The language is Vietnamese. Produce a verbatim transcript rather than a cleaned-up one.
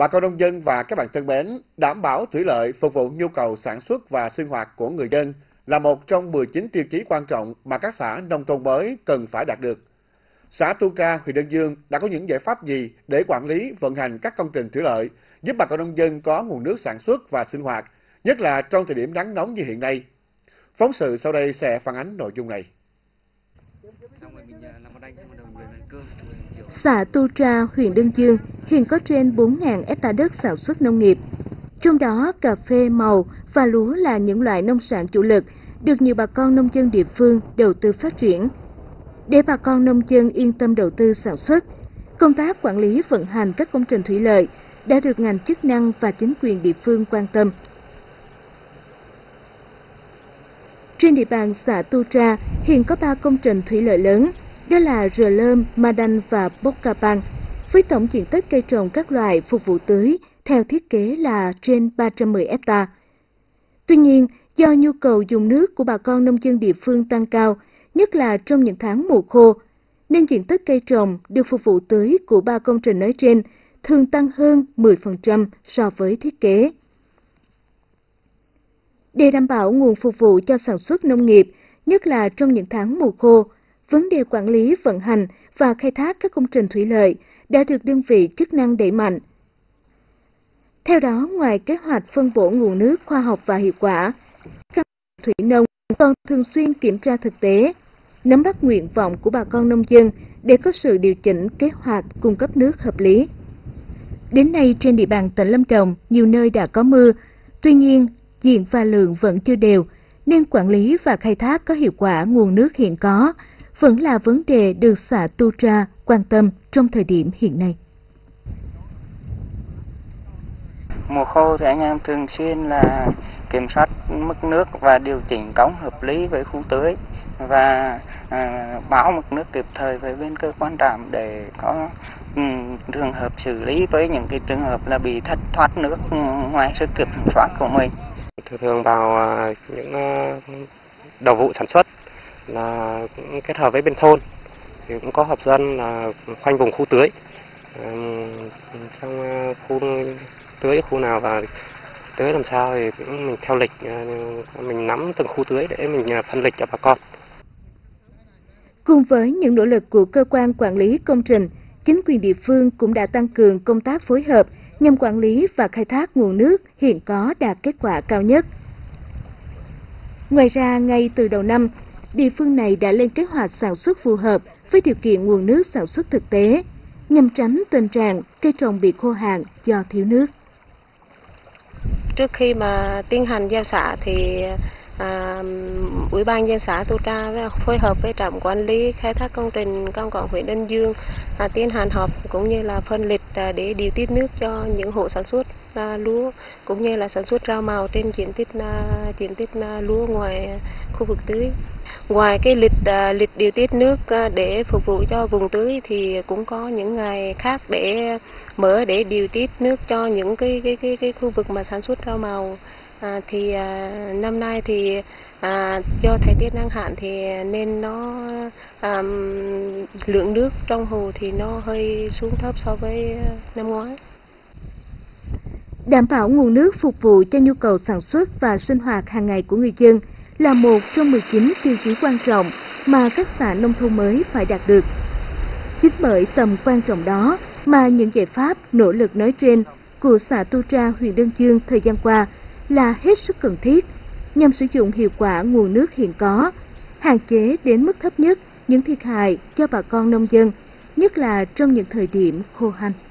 Bà con nông dân và các bạn thân mến, đảm bảo thủy lợi phục vụ nhu cầu sản xuất và sinh hoạt của người dân là một trong mười chín tiêu chí quan trọng mà các xã nông thôn mới cần phải đạt được. Xã Tu Tra, huyện Đơn Dương đã có những giải pháp gì để quản lý, vận hành các công trình thủy lợi, giúp bà con nông dân có nguồn nước sản xuất và sinh hoạt, nhất là trong thời điểm nắng nóng như hiện nay. Phóng sự sau đây sẽ phản ánh nội dung này. Xã Tu Tra, huyện Đơn Dương hiện có trên bốn nghìn héc ta đất sản xuất nông nghiệp. Trong đó, cà phê, màu và lúa là những loại nông sản chủ lực được nhiều bà con nông dân địa phương đầu tư phát triển. Để bà con nông dân yên tâm đầu tư sản xuất, công tác quản lý vận hành các công trình thủy lợi đã được ngành chức năng và chính quyền địa phương quan tâm. Trên địa bàn xã Tu Tra hiện có ba công trình thủy lợi lớn, đó là Rờ Lơm, Ma Đanh và Bốc Ca Pang, với tổng diện tích cây trồng các loại phục vụ tưới theo thiết kế là trên ba trăm mười héc ta. Tuy nhiên, do nhu cầu dùng nước của bà con nông dân địa phương tăng cao, nhất là trong những tháng mùa khô, nên diện tích cây trồng được phục vụ tưới của ba công trình nói trên thường tăng hơn mười phần trăm so với thiết kế. Để đảm bảo nguồn phục vụ cho sản xuất nông nghiệp, nhất là trong những tháng mùa khô, vấn đề quản lý, vận hành và khai thác các công trình thủy lợi đã được đơn vị chức năng đẩy mạnh. Theo đó, ngoài kế hoạch phân bổ nguồn nước khoa học và hiệu quả, các thủy nông còn thường xuyên kiểm tra thực tế, nắm bắt nguyện vọng của bà con nông dân để có sự điều chỉnh kế hoạch cung cấp nước hợp lý. Đến nay, trên địa bàn tỉnh Lâm Đồng, nhiều nơi đã có mưa, tuy nhiên, diện và lượng vẫn chưa đều, nên quản lý và khai thác có hiệu quả nguồn nước hiện có vẫn là vấn đề được xã Tu Tra quan tâm trong thời điểm hiện nay. Mùa khô thì anh em thường xuyên là kiểm soát mức nước và điều chỉnh cống hợp lý với khu tưới và à, báo mực nước kịp thời với bên cơ quan trạm để có um, trường hợp xử lý với những cái trường hợp là bị thất thoát nước ngoài sức kiểm soát của mình. Thường thường vào những đầu vụ sản xuất là cũng kết hợp với bên thôn thì cũng có họp dân là khoanh vùng khu tưới, trong khu tưới khu nào và tưới làm sao thì cũng mình theo lịch, mình nắm từng khu tưới để mình phân lịch cho bà con. Cùng với những nỗ lực của cơ quan quản lý công trình, chính quyền địa phương cũng đã tăng cường công tác phối hợp nhằm quản lý và khai thác nguồn nước hiện có đạt kết quả cao nhất. Ngoài ra, ngay từ đầu năm, địa phương này đã lên kế hoạch sản xuất phù hợp với điều kiện nguồn nước sản xuất thực tế, nhằm tránh tình trạng cây trồng bị khô hạn do thiếu nước. Trước khi mà tiến hành giao xạ thì à, Ủy ban nhân dân xã Tu Tra phối hợp với trạm quản lý khai thác công trình công cộng huyện Đơn Dương à, tiến hành họp cũng như là phân lịch à, để điều tiết nước cho những hộ sản xuất à, lúa cũng như là sản xuất rau màu trên diện tích à, diện tích à, lúa ngoài khu vực tưới. Ngoài cái lịch à, lịch điều tiết nước à, để phục vụ cho vùng tưới thì cũng có những ngày khác để mở để điều tiết nước cho những cái cái cái, cái khu vực mà sản xuất rau màu. À, thì à, năm nay thì à, do thời tiết nắng hạn thì nên nó à, lượng nước trong hồ thì nó hơi xuống thấp so với năm ngoái. Đảm bảo nguồn nước phục vụ cho nhu cầu sản xuất và sinh hoạt hàng ngày của người dân là một trong mười chín tiêu chí quan trọng mà các xã nông thôn mới phải đạt được. Chính bởi tầm quan trọng đó mà những giải pháp nỗ lực nói trên của xã Tu Tra, huyện Đơn Dương thời gian qua là hết sức cần thiết nhằm sử dụng hiệu quả nguồn nước hiện có, hạn chế đến mức thấp nhất những thiệt hại cho bà con nông dân, nhất là trong những thời điểm khô hanh.